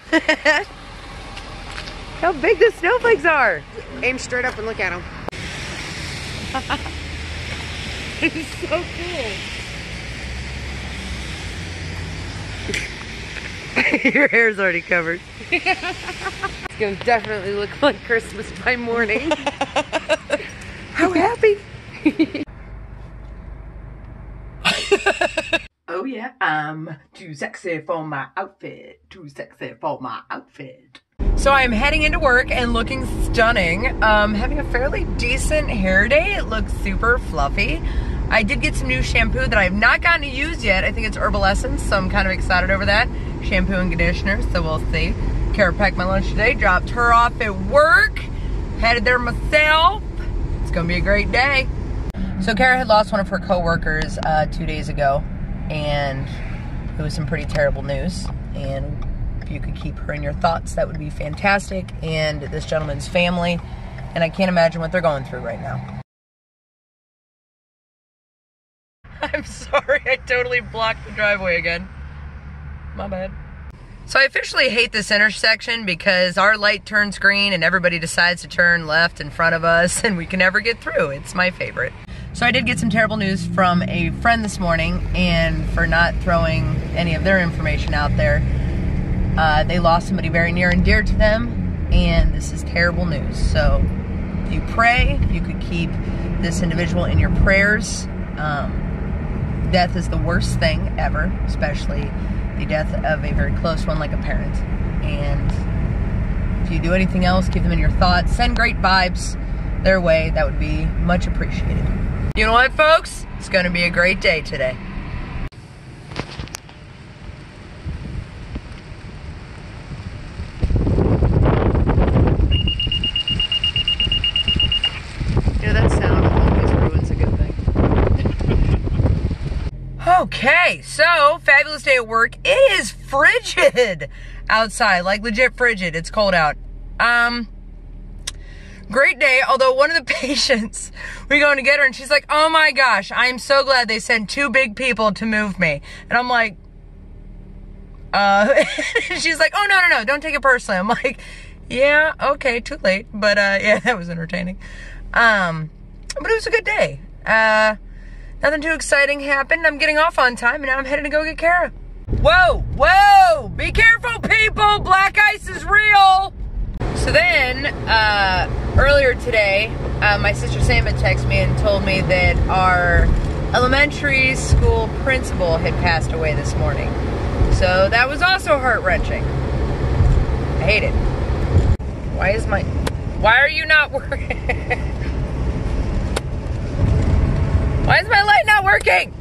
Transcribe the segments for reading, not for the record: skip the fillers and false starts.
How big the snowflakes are. Aim straight up and look at them. It's so cool. Your hair's already covered. It's gonna definitely look like Christmas by morning. How happy. Oh yeah, I'm too sexy for my outfit. Too sexy for my outfit. So I'm heading into work and looking stunning. Having a fairly decent hair day. It looks super fluffy. I did get some new shampoo that I have not gotten to use yet. I think it's Herbal Essence, so I'm kind of excited over that. Shampoo and conditioner, so we'll see. Kara packed my lunch today, dropped her off at work. Headed there myself. It's gonna be a great day. So Kara had lost one of her co-workers 2 days ago, and it was some pretty terrible news. And if you could keep her in your thoughts, that would be fantastic. And this gentleman's family, and I can't imagine what they're going through right now. I'm sorry, I totally blocked the driveway again. My bad. So I officially hate this intersection because our light turns green and everybody decides to turn left in front of us and we can never get through. It's my favorite. So I did get some terrible news from a friend this morning, and for not throwing any of their information out there, they lost somebody very near and dear to them, and this is terrible news. So if you pray, you could keep this individual in your prayers. Death is the worst thing ever, especially the death of a very close one like a parent. And if you do anything else, keep them in your thoughts. Send great vibes their way. That would be much appreciated. You know what, folks? It's going to be a great day today. Okay, so fabulous day at work. It is frigid outside, like legit frigid. It's cold out. Great day, although one of the patients, we're going to get her and she's like, oh my gosh, I'm so glad they sent 2 big people to move me. And I'm like, she's like, oh no, don't take it personally. I'm like, yeah, okay, too late. But yeah, that was entertaining. But it was a good day. Nothing too exciting happened. I'm getting off on time, and now I'm heading to go get Kara. Whoa! Be careful, people! Black ice is real! So then, earlier today, my sister Sam had texted me and told me that our elementary school principal had passed away this morning. So that was also heart-wrenching. I hate it. Why are you not working? Why is my light not working?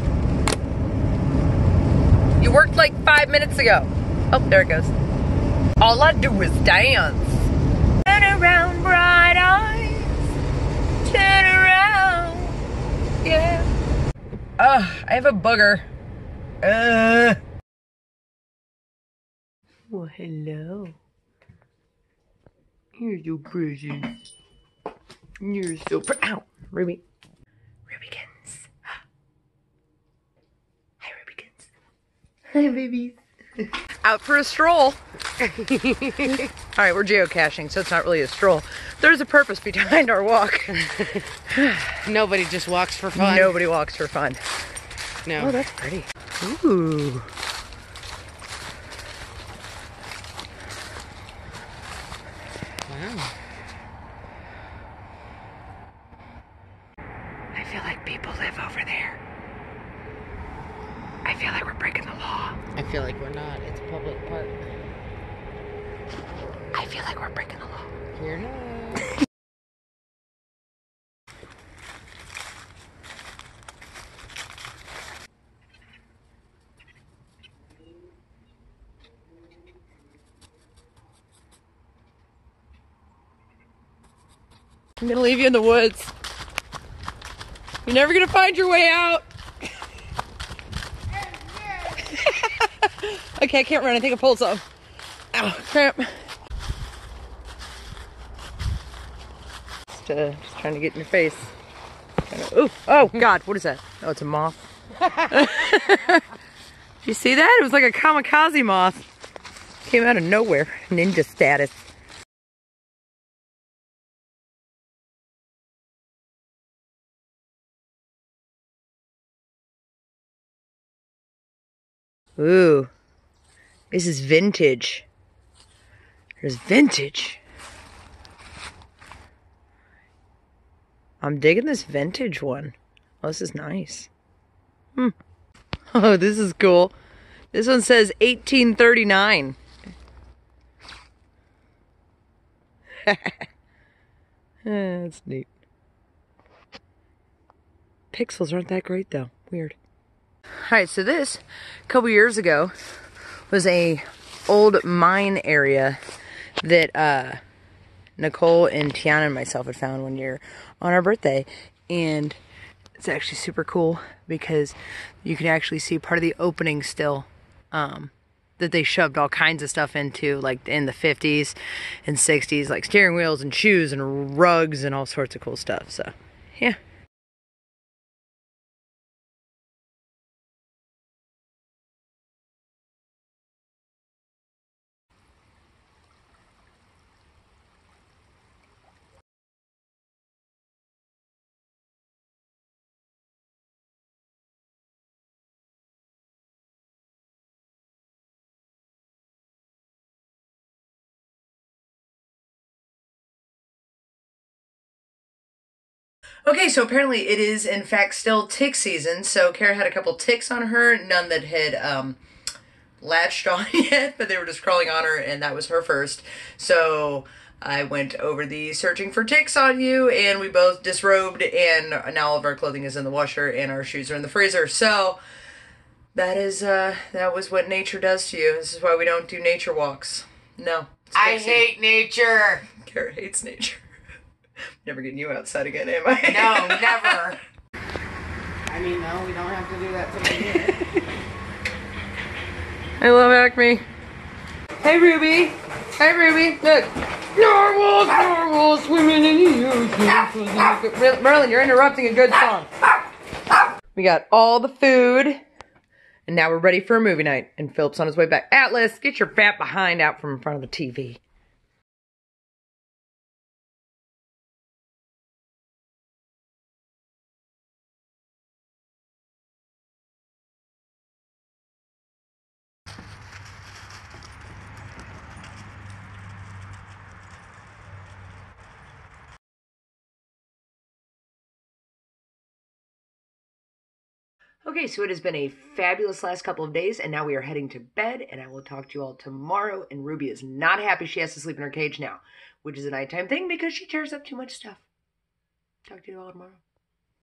You worked like 5 minutes ago. Oh, there it goes. All I do is dance. Turn around, bright eyes. Turn around. Yeah. I have a booger. Well, hello. Here's your present. You're so pretty. Ow, Ruby. Rubikins. Hi, Rubikins. Hi, babies. Out for a stroll. Alright, we're geocaching, so it's not really a stroll. There's a purpose behind our walk. Nobody just walks for fun. Nobody walks for fun. No. Oh, that's pretty. Ooh. Wow. I feel like people live over there. I feel like we're breaking the law. I feel like we're not. It's a public park. I feel like we're breaking the law. You're not. I'm gonna leave you in the woods. You're never gonna find your way out. Okay, I can't run. I think I pulled something. Ow, cramp. Just trying to get in your face. Ooh, oh God, what is that? Oh, it's a moth. Did you see that? It was like a kamikaze moth. Came out of nowhere. Ninja status. Ooh. This is vintage. There's vintage. I'm digging this vintage one. Oh, this is nice. Oh, this is cool. This one says 1839. That's neat. Pixels aren't that great though. Weird. Alright, so this, a couple years ago, was a old mine area that Nicole and Tiana and myself had found one year on our birthday. And it's actually super cool because you can actually see part of the opening still that they shoved all kinds of stuff into, like in the 50s and 60s, like steering wheels and shoes and rugs and all sorts of cool stuff. So, yeah. Okay, so apparently it is in fact still tick season. So Kara had a couple ticks on her, none that had latched on yet, but they were just crawling on her, and that was her first. So I went over the searching for ticks on you, and we both disrobed, and now all of our clothing is in the washer, and our shoes are in the freezer. So that is that was what nature does to you. This is why we don't do nature walks. No. I hate nature. Kara hates nature. Never getting you outside again, am I? No, never. I mean, no, we don't have to do that today. I love Acme. Hey, Ruby. Hey, Ruby. Look. Narwhals swimming in the ocean. Merlin, you're interrupting a good song. We got all the food. And now we're ready for a movie night. And Philip's on his way back. Atlas, get your fat behind out from in front of the TV. Okay, so it has been a fabulous last couple of days, and now we are heading to bed, and I will talk to you all tomorrow. And Ruby is not happy she has to sleep in her cage now, which is a nighttime thing because she tears up too much stuff. Talk to you all tomorrow.